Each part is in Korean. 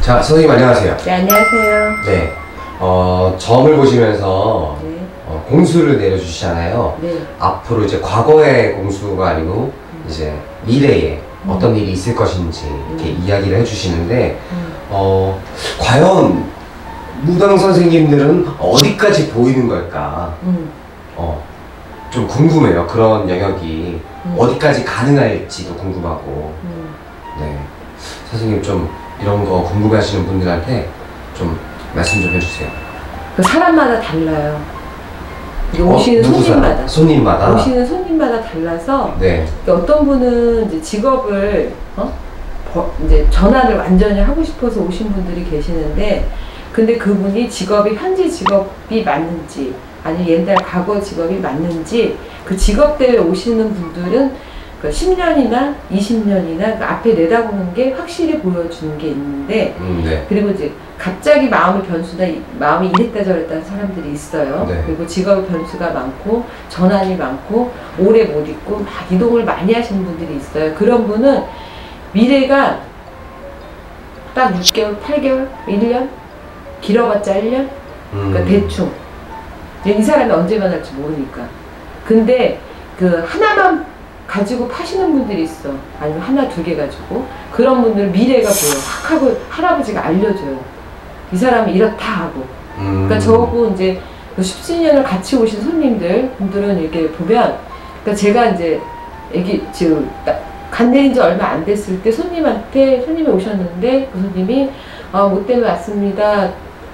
자, 선생님 안녕하세요. 네, 안녕하세요. 네, 점을 보시면서 네. 공수를 내려주시잖아요. 네. 앞으로 이제 과거의 공수가 아니고 이제 미래에 어떤 일이 있을 것인지 이렇게 이야기를 해주시는데 과연 무당 선생님들은 어디까지 보이는 걸까? 좀 궁금해요. 그런 영역이 어디까지 가능할지도 궁금하고. 네, 선생님 좀 이런 거 궁금해하시는 분들한테 좀 말씀 좀 해주세요. 그 사람마다 달라요. 오시는 손님마다. 손님마다. 오시는 손님마다 달라서. 네. 어떤 분은 이제 직업을 이제 전환을 완전히 하고 싶어서 오신 분들이 계시는데, 근데 그분이 직업이 현재 직업이 맞는지 아니면 옛날 과거 직업이 맞는지, 그 직업 때문에 오시는 분들은 10년이나 20년이나 그 앞에 내다보는 게 확실히 보여주는 게 있는데, 네. 그리고 이제 갑자기 마음의 변수나 마음이 이랬다 저랬다 하는 사람들이 있어요. 네. 그리고 직업의 변수가 많고 전환이 많고 오래 못 있고 막 이동을 많이 하시는 분들이 있어요. 그런 분은 미래가 딱 6개월, 8개월, 1년? 길어봤자 1년? 그러니까 대충 이 사람이 언제 만날지 모르니까. 근데 그 하나만 가지고 파시는 분들이 있어. 아니면 하나, 두 개 가지고. 그런 분들 미래가 보여. 확 하고 할아버지가 알려줘요. 이 사람이 이렇다 하고. 그러니까 저하고 이제 17년을 같이 오신 손님들 분들은 이렇게 보면, 그러니까 제가 이제 지금 간 내린 지 얼마 안 됐을 때 손님이 오셨는데, 그 손님이 뭐 때문에 왔습니다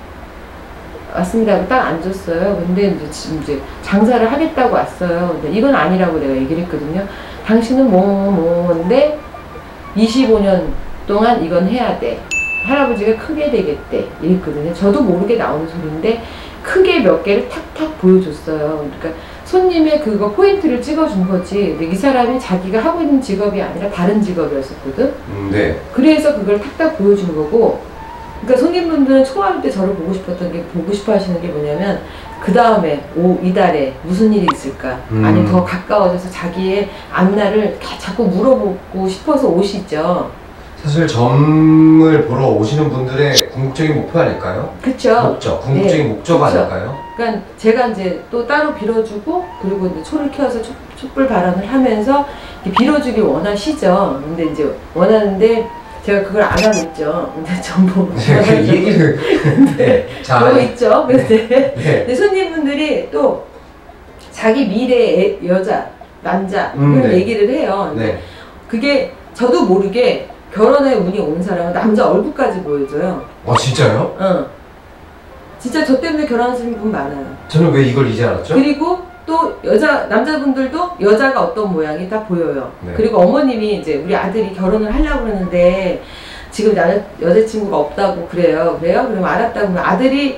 하고 딱 앉았어요. 근데 지금 이제 장사를 하겠다고 왔어요. 근데 이건 아니라고 내가 얘기를 했거든요. 당신은 뭐인데 25년 동안 이건 해야 돼. 할아버지가 크게 되겠대. 이랬거든요. 저도 모르게 나오는 소리인데 크게 몇 개를 탁탁 보여줬어요. 그러니까 손님의 그거 포인트를 찍어준 거지. 근데 이 사람이 자기가 하고 있는 직업이 아니라 다른 직업이었었거든. 네. 그래서 그걸 탁탁 보여준 거고, 그러니까 손님분들은 초등학교 때 저를 보고 싶어 하시는 게 뭐냐면, 그 다음에 이달에 무슨 일이 있을까? 아니면 더 가까워져서 자기의 앞날을 자꾸 물어보고 싶어서 오시죠. 사실 점을 보러 오시는 분들의 궁극적인 목표 아닐까요? 그쵸. 궁극적인 목적 그쵸. 아닐까요? 그러니까 제가 이제 또 따로 빌어주고, 그리고 이제 초를 켜서 촛불 발언을 하면서 빌어주길 원하시죠. 근데 이제 원하는데, 제가 그걸 안 하고 있죠. 근데 전부 이 얘기를 그러고 있죠. 네. 근데 손님분들이 또 자기 미래의 여자, 남자 이런 네. 얘기를 해요. 네. 그게 저도 모르게 결혼에 운이 오는 사람은 남자 얼굴까지 보여줘요. 진짜요? 응. 진짜 저 때문에 결혼하시는 분 많아요. 저는 왜 이걸 이제 알았죠? 그리고 또 남자분들도 여자가 어떤 모양이 다 보여요. 네. 그리고 어머님이 이제 우리 아들이 결혼을 하려고 그러는데 지금 여자친구가 없다고 그래요. 그러면 알았다고. 그러면 아들이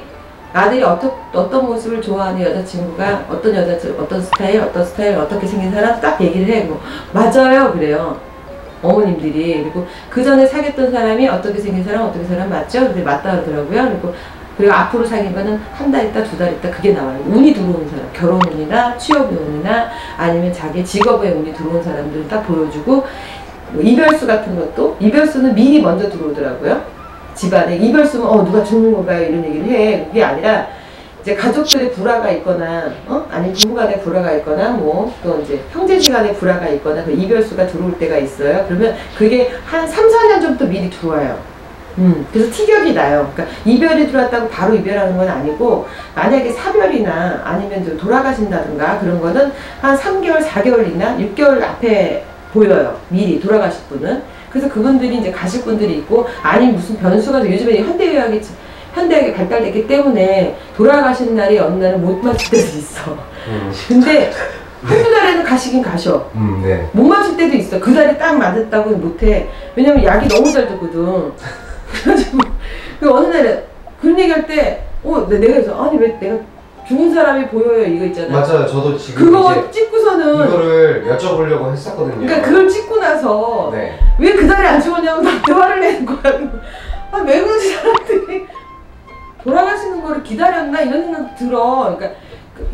어떤 모습을 좋아하는 여자친구가 어떤 스타일 어떻게 생긴 사람 딱 얘기를 해. 맞아요. 그래요. 어머님들이. 그리고 그 전에 사귀었던 사람이 어떻게 생긴 사람 맞죠? 근데 맞다 그러더라고요. 그리고 앞으로 사귄 거는 한 달 있다, 두 달 있다, 그게 나와요. 운이 들어오는 사람, 결혼운이나 취업의 운이나 아니면 자기 직업의 운이 들어온 사람들은 딱 보여주고, 이별수 같은 것도, 이별수는 미리 먼저 들어오더라고요. 집안에 이별수면 누가 죽는 건가요? 이런 얘기를 해. 그게 아니라 이제 가족들의 불화가 있거나, 아니면 부부간의 불화가 있거나, 또 이제 형제지간의 불화가 있거나, 그 이별수가 들어올 때가 있어요. 그러면 그게 한 3, 4년 전부터 미리 들어와요. 그래서 티격이 나요. 그러니까 이별이 들어왔다고 바로 이별하는 건 아니고, 만약에 사별이나 아니면 좀 돌아가신다든가 그런 거는 한 3개월, 4개월이나 6개월 앞에 보여요. 미리 돌아가실 분은. 그래서 그분들이 이제 가실 분들이 있고, 아니면 무슨 변수가 요즘에 현대의학이 발달됐기 때문에 돌아가시는 날이 어느 날은 못 맞출 때도 있어. 근데 한두 달에는 가시긴 가셔. 네. 못 맞출 때도 있어. 그 달에 딱 맞았다고 못해. 왜냐면 약이 너무 잘 듣거든. 그래가지고 어느 날에 그런 얘기할 때 내가 그래서 아니 왜 내가 죽은 사람이 보여요 이거 있잖아요. 맞아요. 저도 지금 그거 이제 찍고서는 이거를 여쭤보려고 했었거든요. 그러니까 그걸 찍고 나서 네. 왜 그 달에 안 죽었냐고 나한테 화를 내는 거야. 왜 그러지 사람들이. 돌아가시는 거를 기다렸나 이런 생각 들어. 그러니까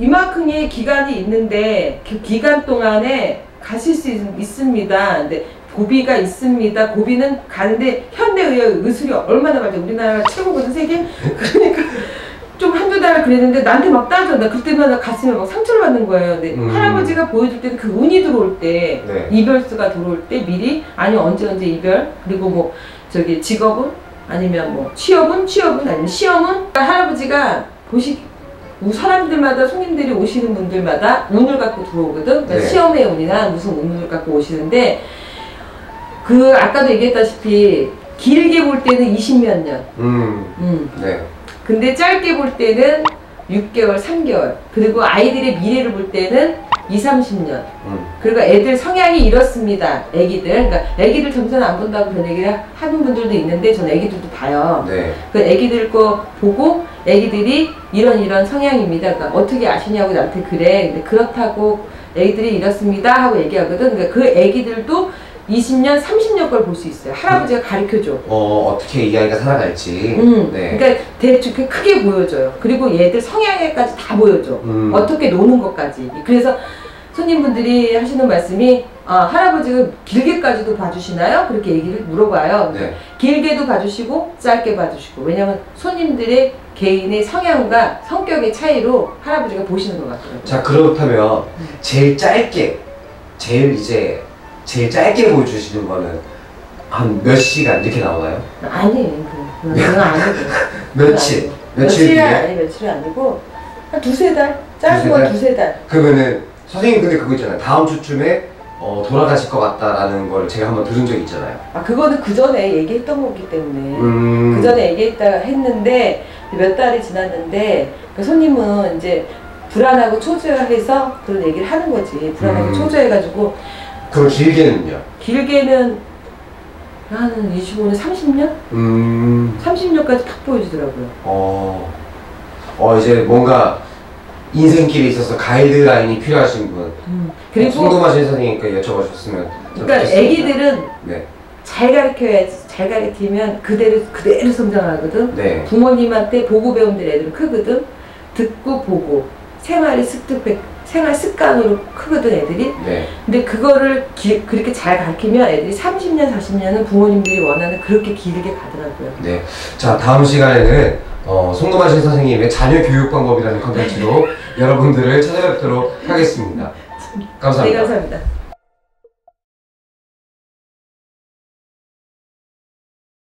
이만큼의 기간이 있는데 그 기간 동안에 가실 수 있습니다. 근데 고비가 있습니다. 고비는 가는데 현대의학 의술이 얼마나 발전, 우리나라가 최고거든 세계. 그러니까 좀 한두 달 그랬는데 나한테 막 따져. 나 그때마다 가슴에 막 상처를 받는 거예요. 근데 할아버지가 보여줄 때는 그 운이 들어올 때, 네. 이별수가 들어올 때 미리, 아니면 언제 이별, 그리고 뭐 저기 직업은, 아니면 뭐 취업은 아니면 시험은. 할아버지가 사람들마다, 손님들이 오시는 분들마다 운을 갖고 들어오거든. 그러니까 네. 시험의 운이나 무슨 운을 갖고 오시는데, 그 아까도 얘기했다시피 길게 볼 때는 20몇 년. 네. 근데 짧게 볼 때는 6개월, 3개월. 그리고 아이들의 미래를 볼 때는 20, 30년. 그리고 애들 성향이 이렇습니다. 애기들. 그러니까 애기들 점수는 안 본다고 그런 얘기를 하는 분들도 있는데 저는 애기들도 봐요. 네. 그 애기들 거 보고 애기들이 이런 성향입니다. 그러니까 어떻게 아시냐고 나한테 그래. 근데 그렇다고 애기들이 이렇습니다 하고 얘기하거든. 그러니까 그 애기들도 20년, 30년 걸 볼 수 있어요. 할아버지가 가르쳐줘. 어떻게 이 아이가 살아갈지. 네. 그러니까 대충 크게 보여줘요. 그리고 얘들 성향에까지 다 보여줘. 어떻게 노는 것까지. 그래서 손님분들이 하시는 말씀이 할아버지가 길게까지도 봐주시나요? 그렇게 얘기를 물어봐요. 네. 길게도 봐주시고 짧게 봐주시고. 왜냐면 손님들의 개인의 성향과 성격의 차이로 할아버지가 보시는 것 같더라고요. 자, 그렇다면 제일 짧게 보여주시는 거는 한 몇 시간 이렇게 나오나요? 아니, 그건 아니고. 며칠 며칠이 뒤에? 며칠이 아니고 한 두세 달? 짧은 건 두세 달. 그러면은 선생님 근데 그거 있잖아요. 다음 주쯤에 돌아가실 것 같다라는 걸 제가 한번 들은 적이 있잖아요. 그거는 그 전에 얘기했던 거기 때문에 그 전에 했는데 몇 달이 지났는데 그 손님은 이제 불안하고 초조해서 그런 얘기를 하는 거지. 불안하고 초조해가지고. 그럼 길게는요? 길게는 한 25년, 30년? 30년까지 탁 보여주더라고요. 이제 뭔가 인생길에 있어서 가이드라인이 필요하신 분. 그리고 궁금하신 선생님께 여쭤보셨으면. 그러니까 애기들은 네. 잘 가르쳐야지. 잘 가르치면 그대로 성장하거든. 네. 부모님한테 보고 배운 대로 애들은 크거든. 듣고 보고 생활 습관으로 크거든 애들이. 네. 근데 그거를 그렇게 잘 가르치면 애들이 30년, 40년은 부모님들이 원하는 그렇게 길게 가더라고요. 네. 자, 다음 시간에는 송금하신 선생님의 자녀 교육 방법이라는 컨텐츠로 여러분들을 찾아뵙도록 하겠습니다. 감사합니다. 네, 감사합니다.